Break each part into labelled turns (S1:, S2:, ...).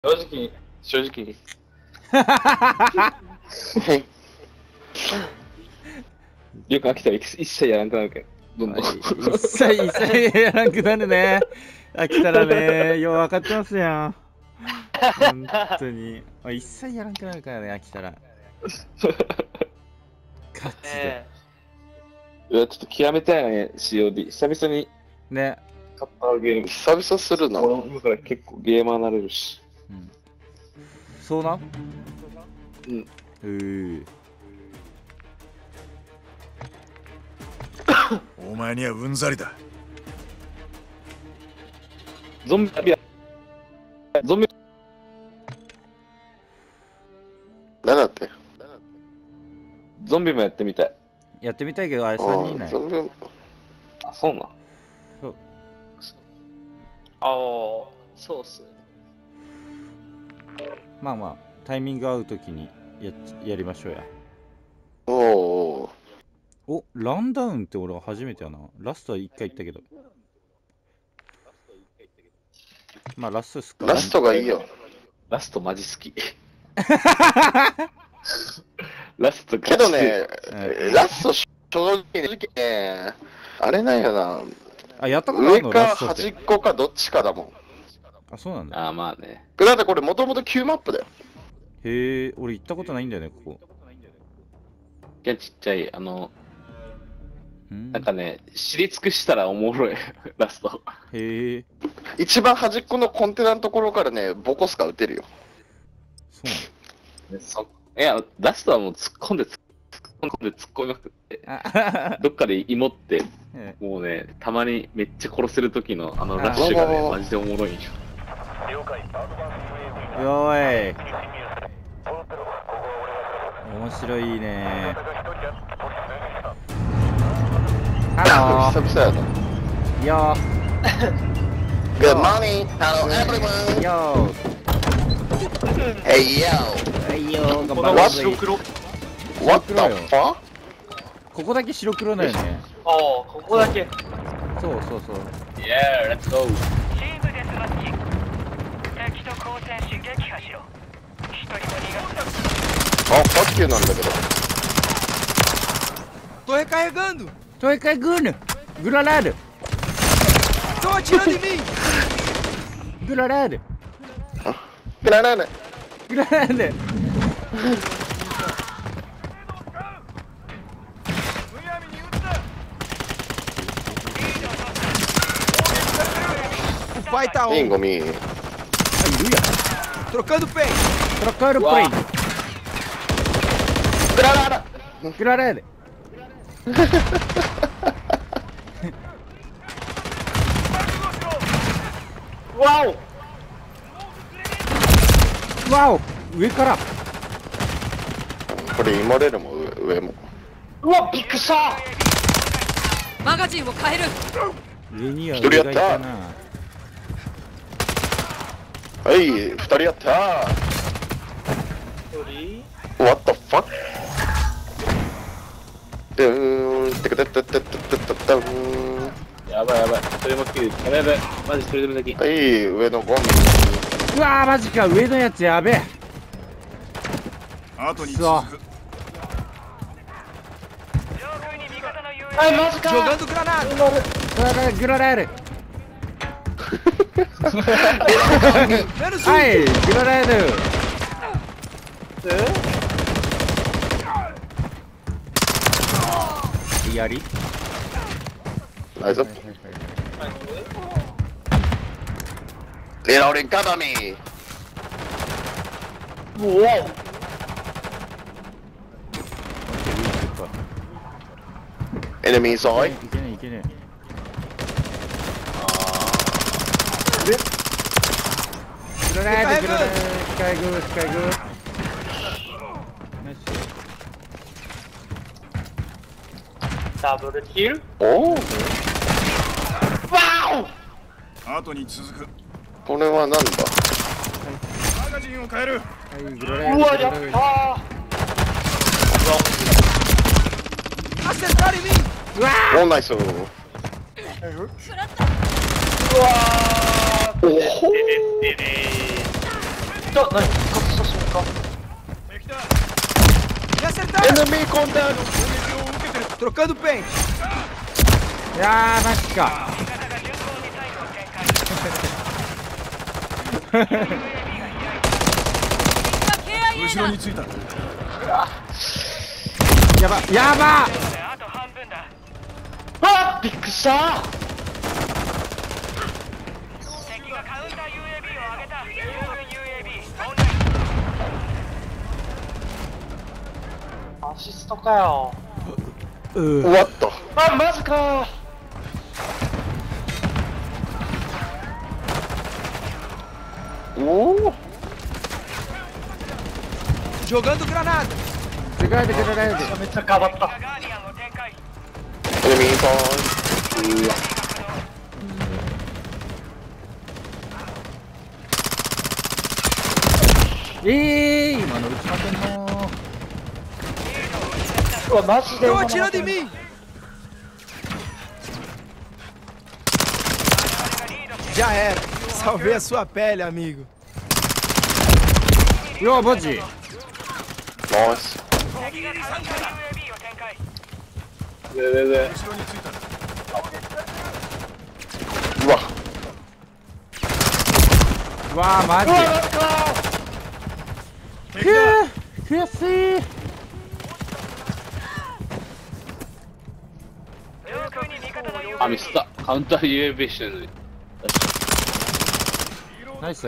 S1: 正直。よく飽きたら一切やらなくなるけど、どんどん。
S2: 一切やらなくなるね。飽きたらね、よう分かってますやん。本当に。一切やらなくなるからね、飽きたら。ガチで。
S1: いや、ちょっと極めたいね、COD。久々に
S2: ね。
S1: 買ったゲーム。久々するな。だから結構ゲーマーになれるし。
S2: うん。そうなん？
S1: うん。
S3: お前にはうんざりだ。
S1: ゾンビ何だって？ゾンビもやってみたい。
S2: やってみたいけど、あれ3人いない。
S1: ゾンビも。あ、そうな。
S2: そう。
S4: ああ、そうっすね。
S2: まあまあ、タイミング合うときにやりましょうや。
S1: お
S2: お、ランダウンって俺は初めてやな。ラストは1回行ったけど。まあラストですか。
S1: ラストがいいよ。ラストマジ好き。ラストけどね、ラスト正直ね、あれなんやな。
S2: あ、やったことあるの？
S1: 上か端っこかどっちかだもん。
S2: あ、そうなんだ。
S1: あ、まあね。だってこれもともと9マップだよ。
S2: へえ、俺行ったことないんだよね、ここ。
S1: いや、ちっちゃい、なんかね、知り尽くしたらおもろい、ラスト。
S2: へえ。
S1: 一番端っこのコンテナのところからね、ボコスカ撃てるよ。
S2: そう
S1: なの？いや、ラストはもう突っ込んでみまくって。どっかで芋って、もうね、たまにめっちゃ殺せる時のあのラッシュがね、マジでおもろいんよ。
S2: よーい。面白いね。ハロー。
S1: 久々やな。
S2: よ
S1: ー。Good morning, hello everyone.
S2: よ
S1: ー。Hey yo.
S2: はいよー、頑
S4: 張ろう。白黒。
S1: What the fuck?
S2: ここだけ白黒だよね。
S4: ああ、ここだけ。
S2: そうそうそう。
S1: Yeah, let's go.
S5: チームデスマッチ。敵と交戦し撃破しろ。一人も逃がすな。
S1: あ、ファッキューなんだけど。
S6: Tô recarregando!
S2: Tô recarregando! Granada!
S6: Tô atirando em mim!
S2: Granada!
S1: Granada!
S2: Granada!
S6: O pai tá
S1: Tem
S6: on!
S1: gominho.
S6: Trocando peito!
S2: Trocando peito!
S1: Granada!
S2: Granada!
S4: Uau!
S2: Uau! 上から。
S1: これ芋れるもん、上も。
S4: うわ、びっくりした。
S5: マガジンを変える。
S2: 上には上がいたな。
S1: はい、2人やったー。What the fuck? てかてってってってってって
S4: やばいやばい。それも切る。やばいやばい。マジそれでもだけ。
S1: はい、上のゴミ。
S2: うわー、マジか、上のやつやべえ。
S3: 後に
S2: 続く。
S4: はい、マジか。
S6: Jogando granada!
S2: グララール。
S6: Menos
S2: はい、グララール。やり。
S1: ナイス。レロリンカダミー。
S4: うわ。
S1: エネミーソイ。
S2: いけねえいけねえ。グララール、グララール。スカイグー、スカイグー。ナイス。
S4: ダブルキル。
S1: おお。
S4: ワ
S3: 後に続く。
S1: これはなんだ。
S3: マガジンを変える。
S2: はい、グララール。
S4: オ。うわ、やったー。
S6: acertar em mim!
S2: うわ
S1: おナイス。
S4: うわー。
S1: おほ
S4: た何復活した瞬間
S6: Me acertaram!
S3: Enemy contato!
S6: Trocando pente.
S2: いやーマジか。
S5: 味方が順調にタイムを展開。
S3: 後ろについた。
S2: やばやば。
S5: あと半分だ。
S1: あっびっくりした
S5: 敵がカウンター UAB を上げた。友軍 UAB オンライン。
S4: アシストかよ。
S2: う
S1: 終わった
S4: あ、マジか。
S1: おお
S6: Jogando granada.
S2: 世界で出られる。
S4: めっちゃかばった。
S5: ガーディアンを展開。
S1: エネミーファーうわ
S2: 今の打ちませんの。
S4: うわ、マジで。
S6: Estão atirando em mim. Já era. Salvei a sua pele, amigo.
S2: いやマジ。
S1: ナイス
S5: 敵がカウンター UAB を展開。
S4: で。
S3: 後ろについた。
S1: うわ
S2: うわーマジ。
S3: 敵だ。
S2: 悔しい。
S5: 上空に味方の UAB。
S1: あミスったカウンター UAB してる
S2: ナイス。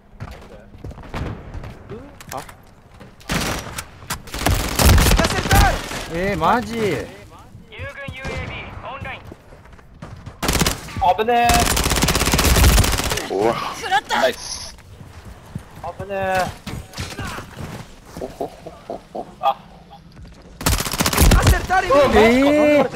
S6: Me acertaram.
S2: マジ。
S5: 友軍 UAB オンライン。
S4: 危ね
S1: うわナイス
S4: え。危ねえ。
S1: ほほほほほ
S6: Acertaram em mim.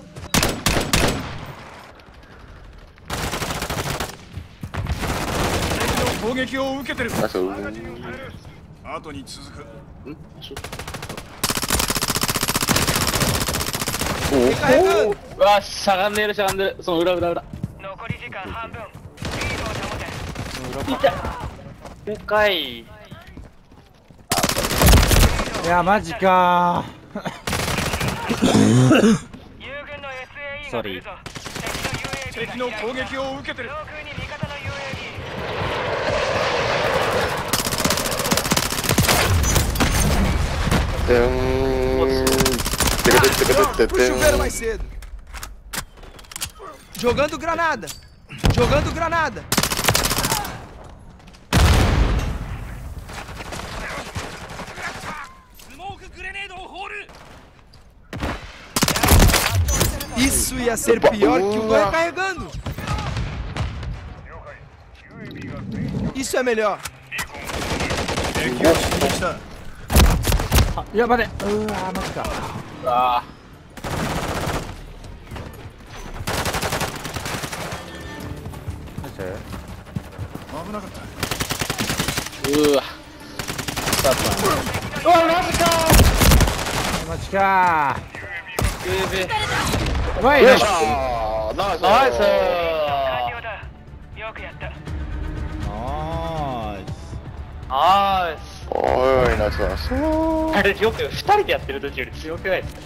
S3: 攻撃を受けてる。
S1: ナイス
S3: 後に続く。
S6: Recarregando.
S1: うわしゃがんでるしゃがんでるその裏
S5: 残り時間半分。リードを保て。
S4: でかい。
S2: いやマジか
S5: 友軍の SAE が来るぞ。
S3: 敵の攻撃を受けてる。
S5: 上空に味方の UAB。
S6: Pro chuveiro mais cedo. Jogando granada. Jogando granada. Isso ia ser pior que o Goi carregando. Isso é melhor.
S3: 敵を刺激した。
S2: いや待て。うわーマジか。
S1: あ
S2: ナイス。
S3: 危なかった。
S1: うわ
S4: うわ、マジか。
S2: マジか
S4: UAB。
S2: ー。わいナイス。
S1: ナイス
S4: ナイス。
S5: 完了だ。よくやった。
S2: ナイス。
S4: ナイス。
S1: おいナイスナイス
S4: あれ、よく2人でやってる時より強くないですか。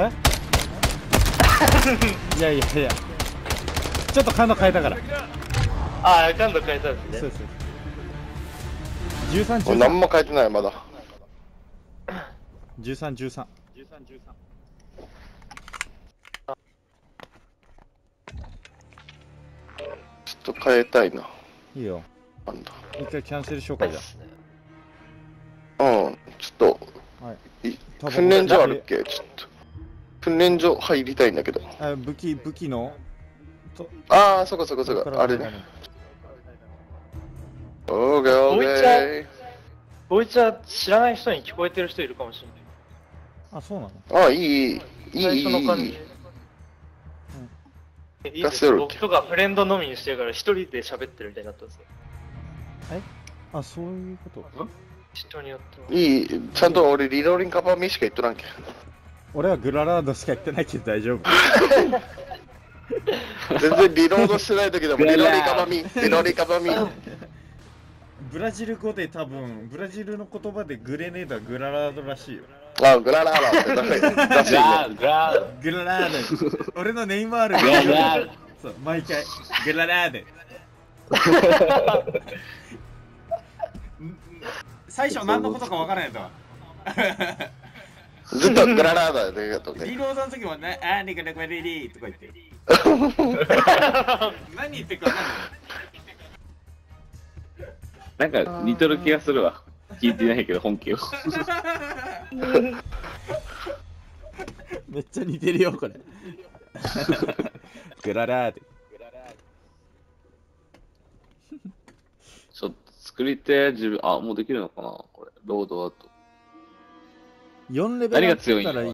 S2: いやちょっと感度変えたから。
S4: ああ、感度変えたんですね。
S2: そう13、
S1: 俺何も変えてないまだ
S2: 13。
S1: ちょっと変えたいない
S2: いよ。
S1: なんだ
S2: 一回キャンセルしようかじゃ
S1: うんちょっと
S2: はい
S1: 訓練所あるっけちょっと訓練所入りたいんだけど
S2: あ。武器の
S1: ああそこあれねオーケーオーケー
S4: ボイチャー知らない人に聞こえてる人いるかもしれない。
S2: あ、そうなの。
S1: ああいい
S4: 最初の感じ。いいですよ。僕とかフレンドのみにしてるから一人で喋ってるみたいになったんですよ。
S2: あ、そういうこと。
S4: 人によっては。
S1: いいちゃんと俺リローリンカバーミしか言っとらんけん
S2: 俺はグララードしか言ってないけど大丈夫。
S1: 全然リロードしてない時でもリローリンカバーミリローリンカバーミ
S2: ブラジル語で多分、ブラジルの言葉でグレネードはグララードらしいよ。
S7: あ、グララーラってだしいね。
S1: グラー
S2: グララード。俺のネイマール
S1: グラード
S2: そう、毎回。グララード。最初何のことかわからないと。
S7: ずっとグララーラでやっとね。
S2: リローさんの時もね、あー、ニカネコリリーとか言って。何言ってるかわかんない。
S1: なんか似とる気がするわ。聞いてないけど本気を。
S2: めっちゃ似てるよ、これ。グララード。
S1: ちょっと作りて自分、あ、もうできるのかなこれ。ロードアート。
S2: 4レベル
S1: 何が強いんや
S2: だったら